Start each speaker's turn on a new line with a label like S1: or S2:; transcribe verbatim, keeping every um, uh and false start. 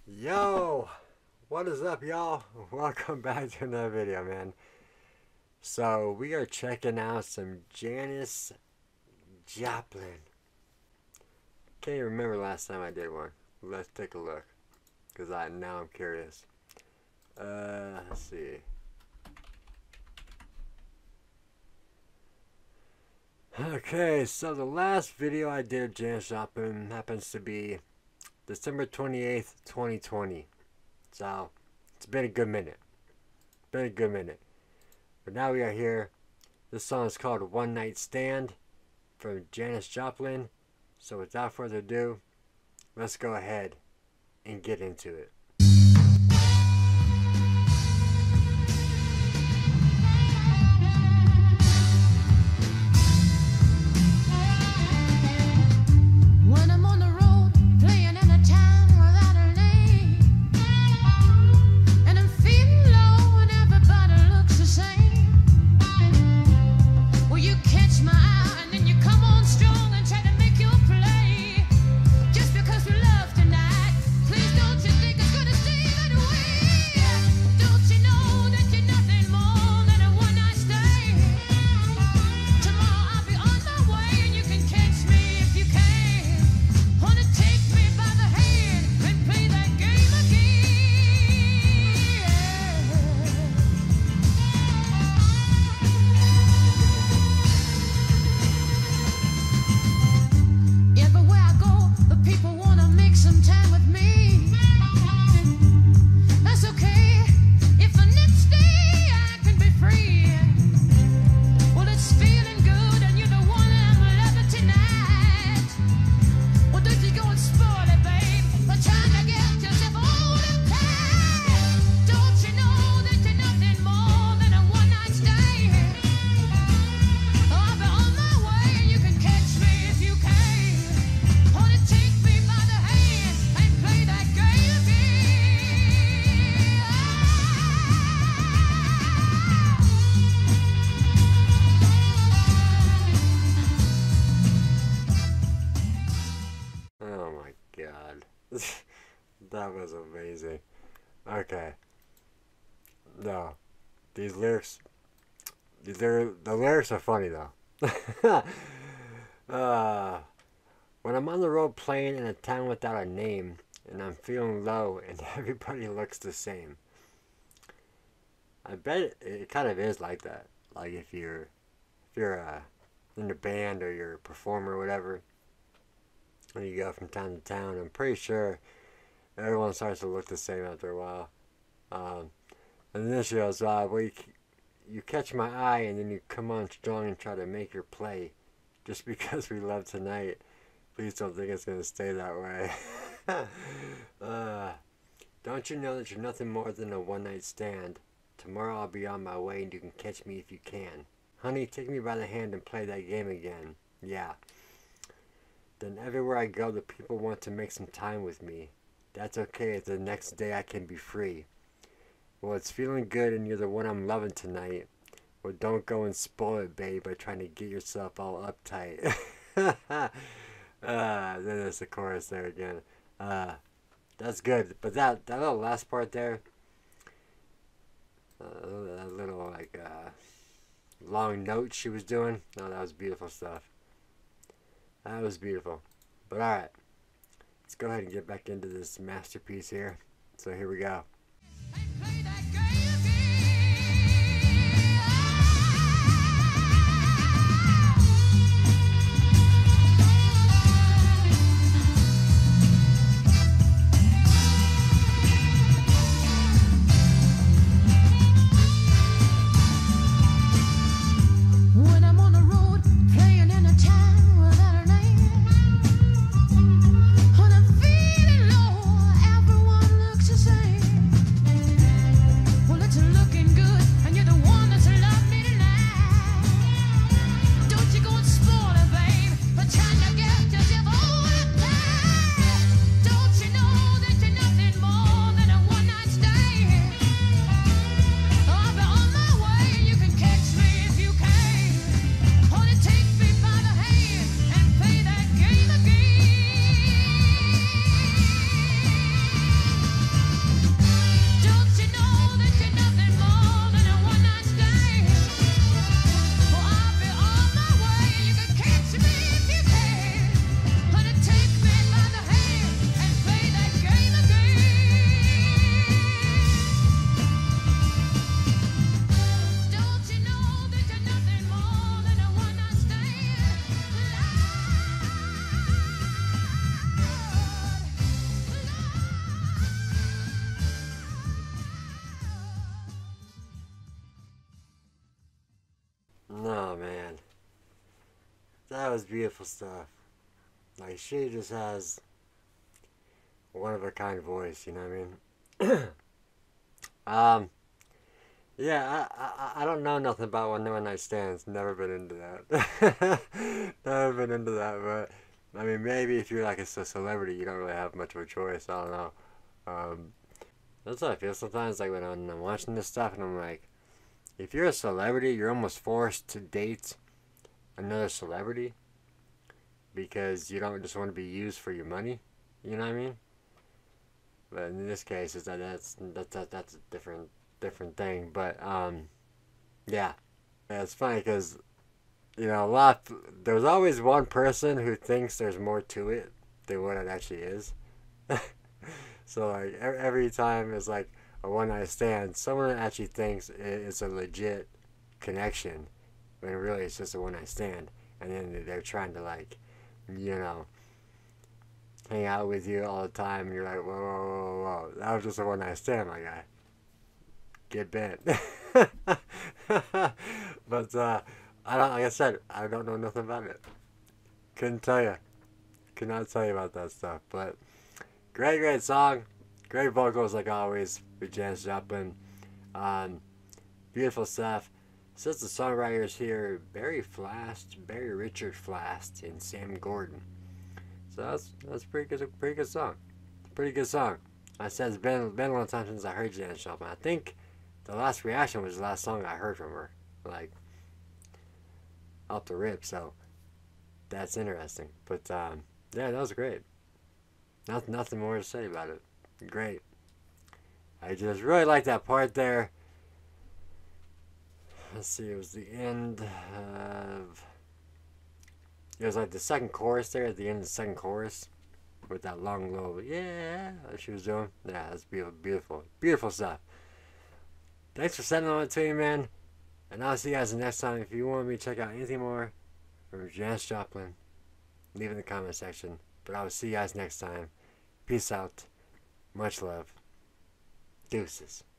S1: Yo, what is up, y'all? Welcome back to another video, man. So we are checking out some Janis Joplin. Can't even remember last time I did one. Let's take a look, cause I now I'm curious. Uh, let's see. Okay, so the last video I did of Janis Joplin happens to be December twenty-eighth, twenty twenty. So, it's been a good minute. Been a good minute. But now we are here. This song is called One Night Stand from Janis Joplin. So without further ado, let's go ahead and get into it. That was amazing. Okay. No. These lyrics, these are, the lyrics are funny though. uh, when I'm on the road playing in a town without a name, and I'm feeling low and everybody looks the same. I bet it, it kind of is like that. Like if you're, if you're uh, in a band or you're a performer or whatever, and you go from town to town, I'm pretty sure everyone starts to look the same after a while. Um, and then she goes, uh, well, you, you catch my eye and then you come on strong and try to make your play. Just because we love tonight, please don't think it's going to stay that way. uh, don't you know that you're nothing more than a one-night stand? Tomorrow I'll be on my way and you can catch me if you can. Honey, take me by the hand and play that game again. Yeah. Then everywhere I go, the people want to make some time with me. That's okay if the next day I can be free. Well, it's feeling good and you're the one I'm loving tonight. Well, don't go and spoil it, babe, by trying to get yourself all uptight. uh, then there's the chorus there again. Uh, that's good. But that, that little last part there, uh, that little, like, uh, long note she was doing, oh, that was beautiful stuff. That was beautiful. But alright. Let's go ahead and get back into this masterpiece here. So here we go. that was beautiful stuff. Like, she just has one of a kind voice, you know what I mean? um, yeah, I, I I don't know nothing about one one night stands. Never been into that. Never been into that, but I mean, maybe if you're like a celebrity, you don't really have much of a choice. I don't know. Um, that's how I feel sometimes. Like when I'm watching this stuff, and I'm like, if you're a celebrity, you're almost forced to date another celebrity because you don't just want to be used for your money. You know what I mean? But in this case, it's that that's that's that, that's a different different thing. But um, yeah, yeah, it's funny because you know a lot. There's always one person who thinks there's more to it than what it actually is. So like every time it's like a one night stand, someone actually thinks it's a legit connection when really it's just a one night stand, and then they're trying to like, you know, hang out with you all the time, and you're like, whoa, whoa, whoa, whoa, that was just a one night stand, my guy. Get bent. But uh, I don't. Like I said, I don't know nothing about it. Couldn't tell you. Could not tell you about that stuff. But great, great song. Great vocals like always with Janis Joplin. Um, beautiful stuff. Says the songwriters here, Barry Flast, Barry Richard Flast, and Sam Gordon. So that's that's pretty good. Pretty good song. Pretty good song. I said it's been been a long time since I heard Janis Joplin. I think the last reaction was the last song I heard from her, like off the rip. So that's interesting. But um, yeah, that was great. Nothing, nothing more to say about it. Great. I just really like that part there. Let's see, it was the end of. It was like the second chorus there, at the end of the second chorus, with that long low, yeah, that she was doing. Yeah, that's beautiful, beautiful, beautiful stuff. Thanks for sending on it to me, man. And I'll see you guys the next time. If you want me to check out anything more from Janis Joplin, leave it in the comment section. But I will see you guys next time. Peace out. Much love. Deuces.